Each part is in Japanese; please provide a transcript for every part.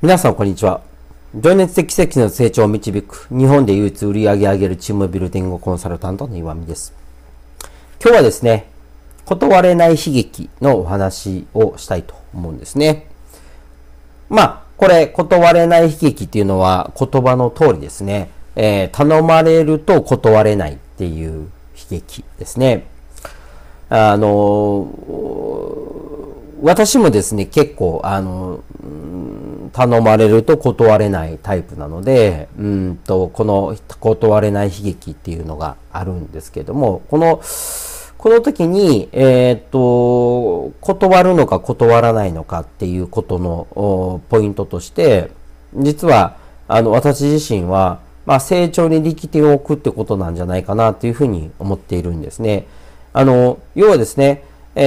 皆さん、こんにちは。情熱的奇跡の成長を導く、日本で唯一売り上げ上げるチームビルディングコンサルタントの岩見です。今日はですね、断れない悲劇のお話をしたいと思うんですね。これ、断れない悲劇っていうのは言葉の通りですね、頼まれると断れないっていう悲劇ですね。私もですね、結構、頼まれると断れないタイプなので、この断れない悲劇っていうのがあるんですけども、この時に、断るのか断らないのかっていうことのポイントとして、実は、私自身は、成長に力点を置くってことなんじゃないかなというふうに思っているんですね。要はですね、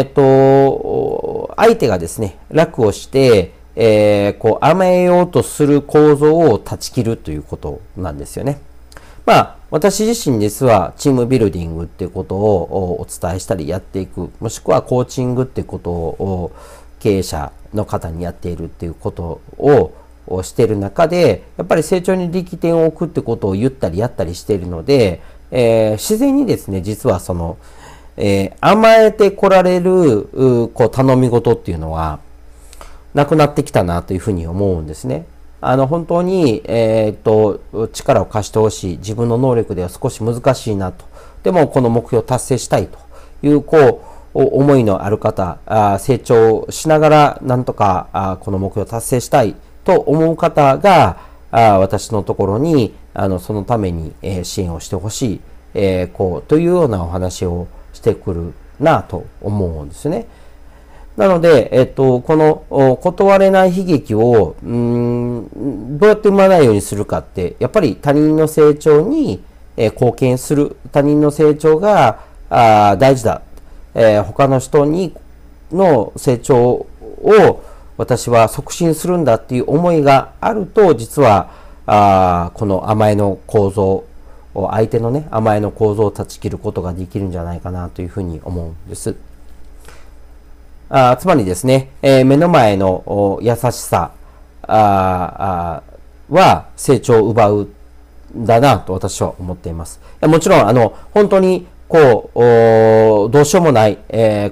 相手がですね、楽をして、甘えようとする構造を断ち切るということなんですよね。私自身実はチームビルディングっていうことをお伝えしたりやっていく、もしくはコーチングっていうことを経営者の方にやっているっていうことをしている中で、やっぱり成長に力点を置くってことを言ったりやったりしているので、自然にですね、実はその、甘えて来られる、頼み事っていうのは、なくなってきたなというふうに思うんですね。本当に、力を貸してほしい。自分の能力では少し難しいなと。でも、この目標を達成したいという、思いのある方、成長しながら、なんとか、この目標を達成したいと思う方が、私のところに、そのために、支援をしてほしい、というようなお話をしてくるなと思うんですね。なので、この断れない悲劇をどうやって生まないようにするかって、やっぱり他人の成長に貢献する、他人の成長が大事だ。他の人の成長を私は促進するんだっていう思いがあると、実はこの甘えの構造、相手のね、甘えの構造を断ち切ることができるんじゃないかなというふうに思うんです。つまりですね、目の前の優しさは成長を奪うんだなと私は思っています。もちろん、本当に、どうしようもない、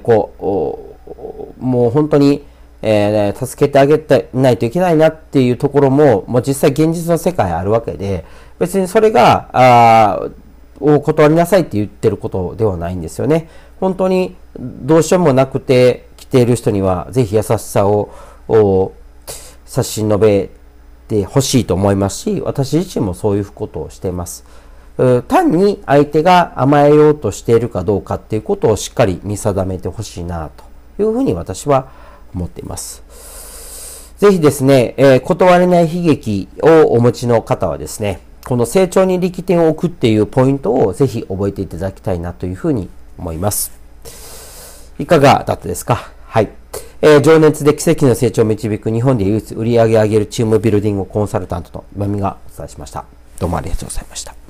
もう本当に、助けてあげないといけないなっていうところも、実際現実の世界あるわけで、別にそれが、を断りなさいって言ってることではないんですよね。本当にどうしようもなくて来ている人にはぜひ優しさを差し伸べてほしいと思いますし、私自身もそういうことをしています。単に相手が甘えようとしているかどうかっていうことをしっかり見定めてほしいなというふうに私は思っています。ぜひですね、断れない悲劇をお持ちの方はですね、この成長に力点を置くっていうポイントをぜひ覚えていただきたいなというふうに思います。いかがだったですか？はい。情熱で奇跡の成長を導く日本で唯一売り上げ上げるチームビルディングコンサルタントの岩見がお伝えしました。どうもありがとうございました。